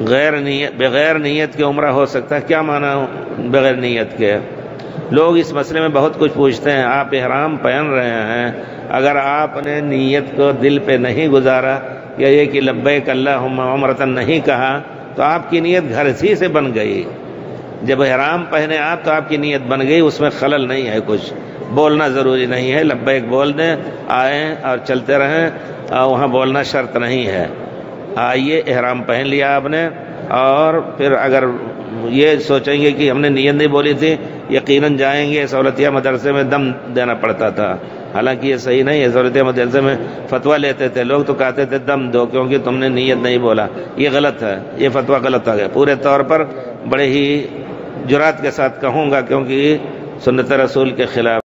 बग़ैर नीयत के उम्रा हो सकता है? क्या माना बग़ैर नीयत के? लोग इस मसले में बहुत कुछ पूछते हैं। आप इहराम पहन रहे हैं, अगर आपने नीयत को दिल पे नहीं गुजारा या ये कि लब्बैक अल्लाहुम्मा उम्रतन नहीं कहा तो आपकी नीयत घर ही से बन गई। जब इहराम पहने आप तो आपकी नीयत बन गई, उसमें खलल नहीं है। कुछ बोलना ज़रूरी नहीं है, लब्बैक बोल दें, आएँ और चलते रहें, वहाँ बोलना शर्त नहीं है। आइए, इहराम पहन लिया आपने, और फिर अगर ये सोचेंगे कि हमने नीयत नहीं बोली थी, यकीनन जाएंगे। सहूलतिया मदरसे में दम देना पड़ता था, हालांकि ये सही नहीं है। सहूलतिया मदरसे में फतवा लेते थे लोग, तो कहते थे दम दो क्योंकि तुमने नीयत नहीं बोला। ये गलत है, ये फतवा गलत आ गया पूरे तौर पर। बड़े ही जुरात के साथ कहूँगा, क्योंकि सुन्नत रसूल के खिलाफ